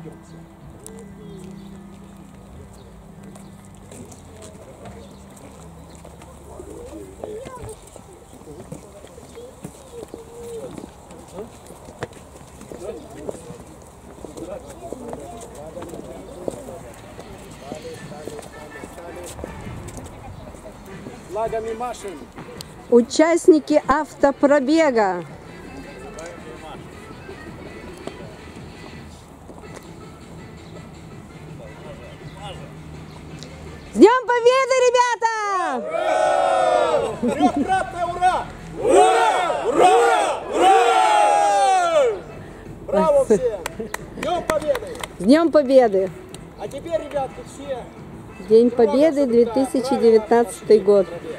Флагами машем. Участники автопробега. С Днем Победы, ребята! Ура! Трехкратное ура! Ура! Ура! Ура! Браво всем! С Днем Победы! С Днем Победы! А теперь, ребятки, все... День Победы 2019 год.